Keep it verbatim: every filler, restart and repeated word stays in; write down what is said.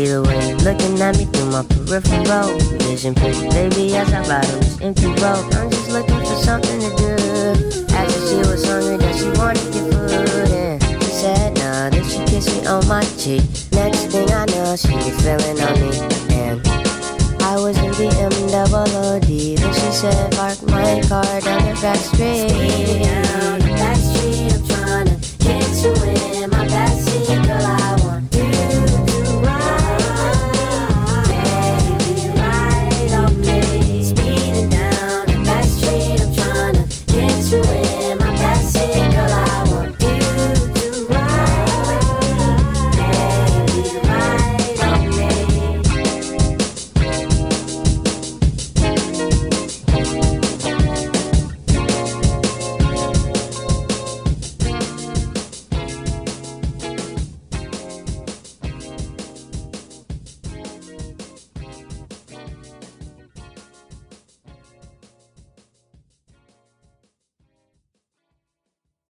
see the way you're looking at me through my peripheral vision. Pretty baby, as I bottle this empty rope. I'm just looking for something to do. After she was hungry, then she wanted your food. And she said nah, then she kissed me on my cheek. Next thing I know, she was feeling on me. And I was in B M double O D. Then she said, park my car down the back street.